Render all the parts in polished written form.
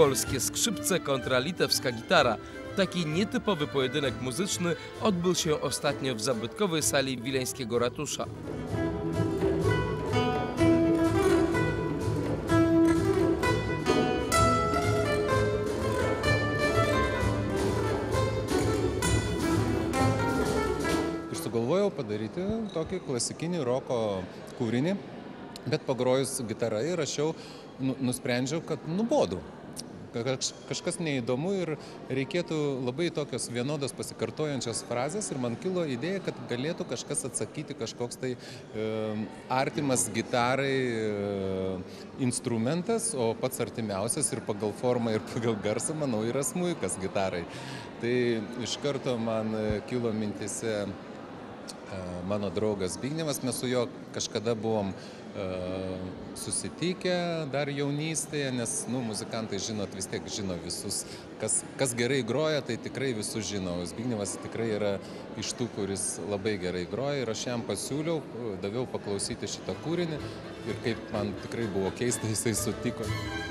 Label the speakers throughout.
Speaker 1: Polskie skrzypce kontra litewska gitara. Taki nietypowy pojedynek muzyczny odbył się ostatnio w zabytkowej sali wileńskiego ratusza.
Speaker 2: Sugalvojau padaryti tokį klasikinį roko kūrinį, bet pagrojus gitara įrašiau, nusprendžiau, kad nubodu. Kažkas neįdomu ir reikėtų labai tokios vienodos pasikartojančios frazės ir man kilo idėja, kad galėtų kažkas atsakyti, kažkoks tai artimas gitarai instrumentas, o pats artimiausias ir pagal formą ir pagal garsą, manau, yra smuikas gitarai. Tai iš karto man kilo mintise mano draugas Zbignevas, mes su juo kažkada buvom susitikę dar jaunystėje, nes muzikantai žinot, vis tiek žino visus, kas gerai groja, tai tikrai visus žino. Zbignevas tikrai yra iš tų, kuris labai gerai groja ir aš jam pasiūliau, daviau paklausyti šitą kūrinį ir kaip man tikrai buvo keista, jisai sutiko.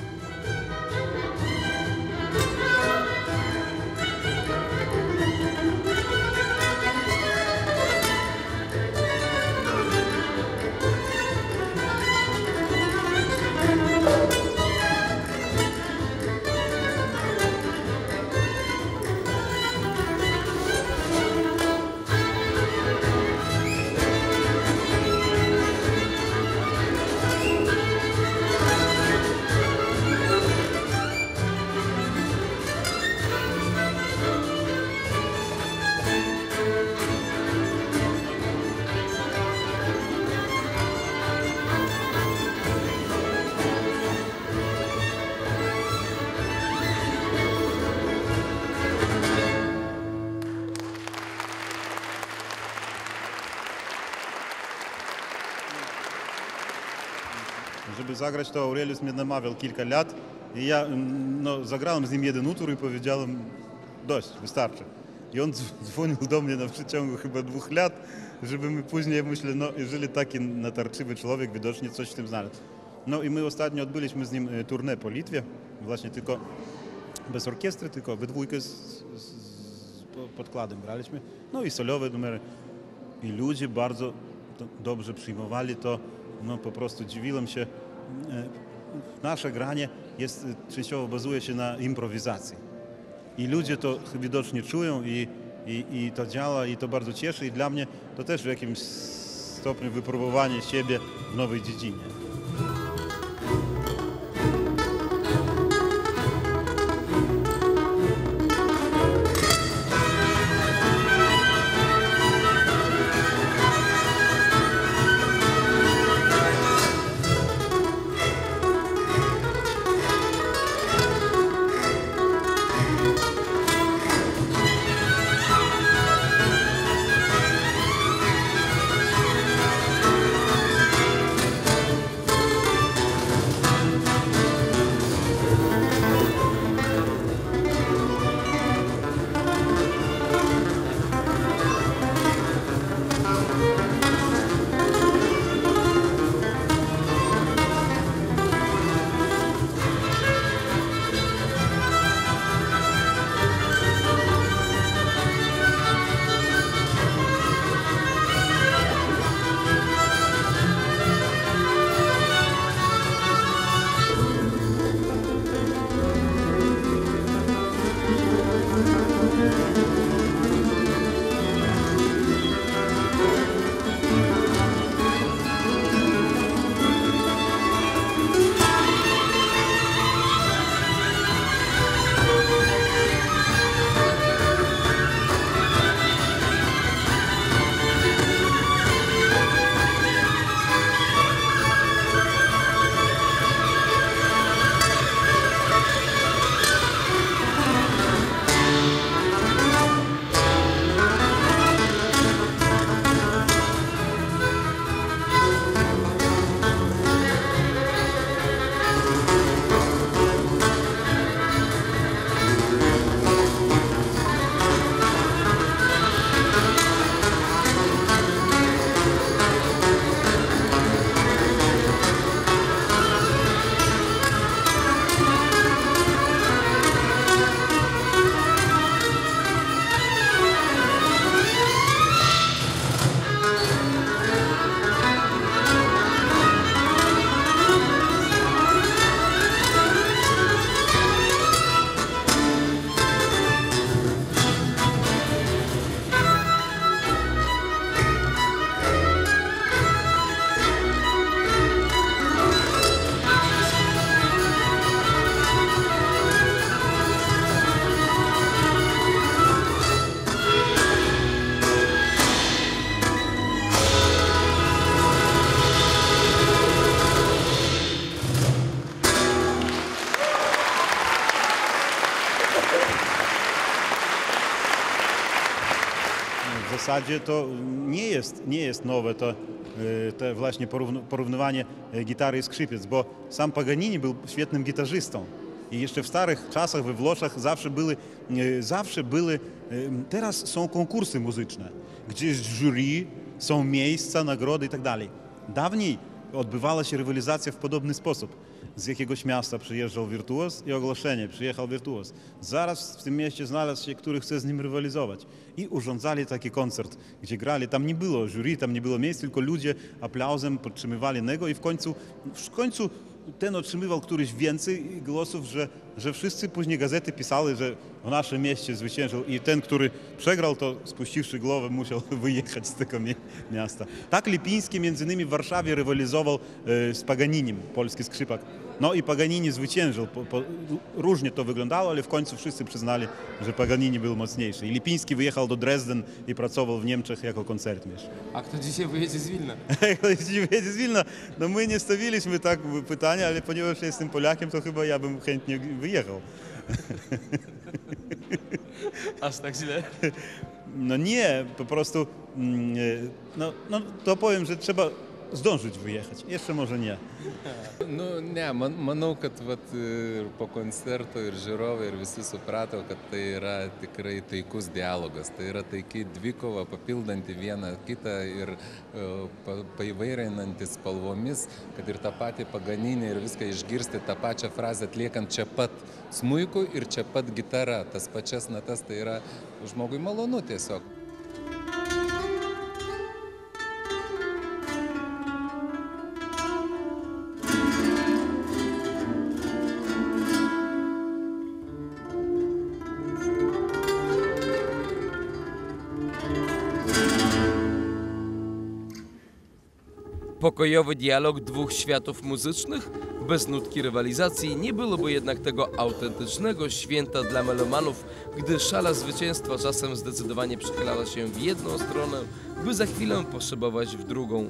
Speaker 3: Żeby zagrać, to Aurelius mnie namawiał kilka lat i ja zagrałem z nim jeden utwór i powiedziałem, dość, wystarczy. I on dzwonił do mnie na przeciągu chyba 2 lat, żeby my później, myślę, jeżeli taki natarczywy człowiek widocznie coś w tym znalazł. No i my ostatnio odbyliśmy z nim tournée po Litwie, właśnie tylko bez orkiestry, tylko we dwójkę z podkładem graliśmy. No i solowe numery. I ludzie bardzo dobrze przyjmowali to. No po prostu dziwiłem się. Nasze granie częściowo bazuje się na improwizacji. I ludzie to widocznie czują i to działa i to bardzo cieszy i dla mnie to też w jakimś stopniu wypróbowanie siebie w nowej dziedzinie. zasadzie to nie jest nowe to właśnie porównywanie gitary i skrzypiec, bo sam Paganini był świetnym gitarzystą. I jeszcze w starych czasach we Włoszech zawsze były, teraz są konkursy muzyczne, gdzie jest jury, są miejsca, nagrody i tak dalej. Dawniej odbywała się rywalizacja w podobny sposób. Z jakiegoś miasta przyjeżdżał wirtuoz i ogłoszenie, przyjechał wirtuoz. Zaraz w tym mieście znalazł się, który chce z nim rywalizować. I urządzali taki koncert, gdzie grali. Tam nie było jury, tam nie było miejsc, tylko ludzie aplauzem podtrzymywali niego i w końcu ten otrzymywał któryś więcej głosów, że wszyscy później gazety pisały, że w naszym mieście zwyciężył i ten, który przegrał, to spuściwszy głowę musiał wyjechać z tego miasta. Tak Lipiński między innymi w Warszawie rywalizował z Paganinim, polski skrzypak. No i Paganini zwyciężył. Różnie to wyglądało, ale w końcu wszyscy przyznali, że Paganini był mocniejszy. I Lipiński wyjechał do Dresden i pracował w Niemczech jako koncertmierz.
Speaker 1: A kto dzisiaj wyjedzie z Wilna?
Speaker 3: Kto dzisiaj wyjedzie z Wilna? No my nie stawiliśmy tak pytania, ale ponieważ jestem Polakiem, to chyba ja bym chętnie wyjechał.
Speaker 1: Aż tak źle?
Speaker 3: No nie, po prostu to powiem, że trzeba zdążyć wyjechać. Jeszcze może nie.
Speaker 4: Nu, ne, manau, kad vat, po koncerto ir žiūrovai ir visi suprato, kad tai yra tikrai taikus dialogas. Tai yra taiki dvikova, papildanti vieną kitą ir paįvairinanti spalvomis, kad ir tą patį Paganinį ir viską išgirsti tą pačią frazę atliekant čia pat smuiku ir čia pat gitara. Tas pačias natas, tai yra žmogui malonu tiesiog.
Speaker 1: Pokojowy dialog dwóch światów muzycznych, bez nutki rywalizacji, nie byłoby jednak tego autentycznego święta dla melomanów, gdy szala zwycięstwa czasem zdecydowanie przychylała się w jedną stronę, by za chwilę poszybować w drugą.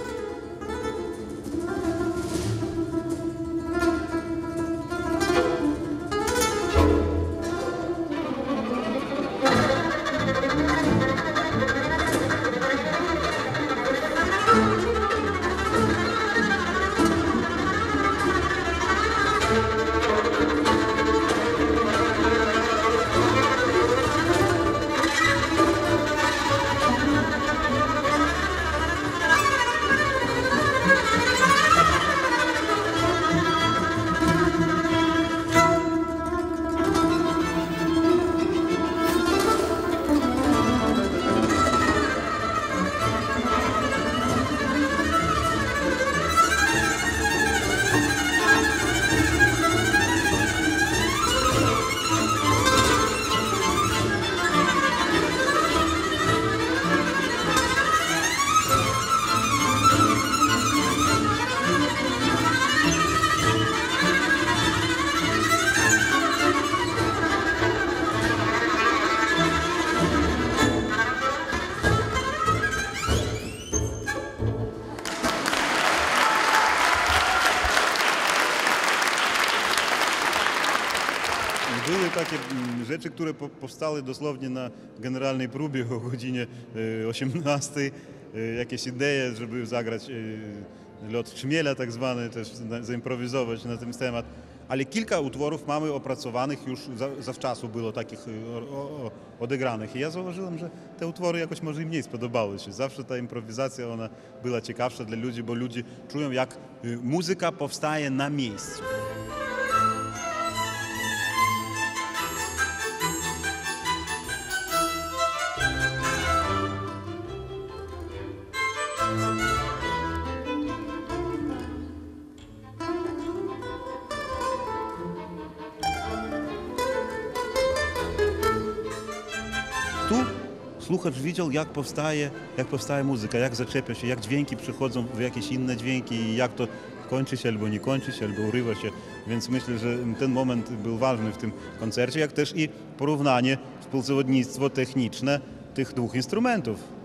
Speaker 3: Były takie rzeczy, które powstały dosłownie na generalnej próbie o godzinie 18. Jakieś idee, żeby zagrać lot Czmiela tak zwany, też zaimprowizować na ten temat. Ale kilka utworów mamy opracowanych, już zawczasu było takich odegranych. I ja zauważyłem, że te utwory jakoś może im mniej spodobały się. Zawsze ta improwizacja, ona była ciekawsza dla ludzi, bo ludzie czują, jak muzyka powstaje na miejscu. Tu słuchacz widział, jak powstaje muzyka, jak zaczepia się, jak dźwięki przychodzą w jakieś inne dźwięki i jak to kończy się albo nie kończy się, albo urywa się. Więc myślę, że ten moment był ważny w tym koncercie, jak też i porównanie, współzawodnictwo techniczne tych dwóch instrumentów.